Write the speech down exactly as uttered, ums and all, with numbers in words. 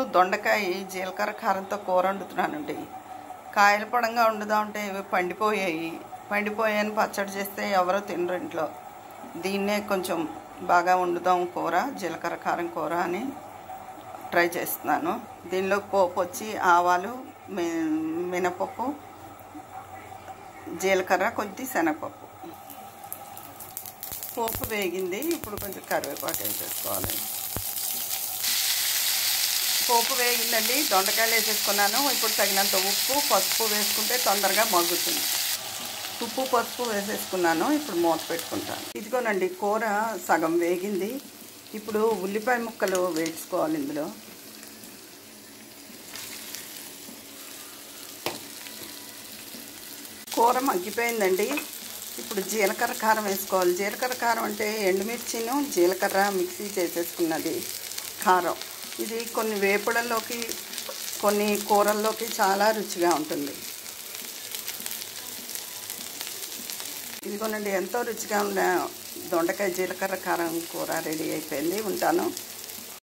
దొండకాయ జీలకర్ర కారంతో కూర వండుతున్నానండి. కాయల పడంగా వండుదామంటే ఇవి పండిపోయాయి. పండిపోయాయని పచ్చడి చేస్తే ఎవరో తినరు ఇంట్లో. దీన్నే కొంచెం బాగా వండుదాం కూర, జీలకర్ర కారం కూర అని ట్రై చేస్తున్నాను. దీనిలో పోపు వచ్చి ఆవాలు, మినపప్పు, జీలకర్ర, కొద్ది శనగపప్పు. పోపు వేగింది. ఇప్పుడు కొంచెం కరివేపాకు వేసేసుకోవాలి. పోపు వేగిందండి. దొండకాయలు వేసేసుకున్నాను. ఇప్పుడు తగినంత ఉప్పు, పసుపు వేసుకుంటే తొందరగా మగ్గుతుంది. ఉప్పు పసుపు వేసేసుకున్నాను. ఇప్పుడు మూత పెట్టుకుంటాను. ఇదిగోనండి కూర సగం వేగింది. ఇప్పుడు ఉల్లిపాయ ముక్కలు వేసుకోవాలి. ఇందులో కూర మగ్గిపోయిందండి. ఇప్పుడు జీలకర్ర కారం వేసుకోవాలి. జీలకర్ర కారం అంటే ఎండుమిర్చిను జీలకర్ర మిక్సీ చేసేసుకున్నది కారం. ఇది కొన్ని వేపుడల్లోకి, కొన్ని కూరల్లోకి చాలా రుచిగా ఉంటుంది. ఇదిగోనండి ఎంతో రుచిగా ఉన్న దొండకాయ జీలకర్ర కారం కూర రెడీ అయిపోయింది. ఉంటాను.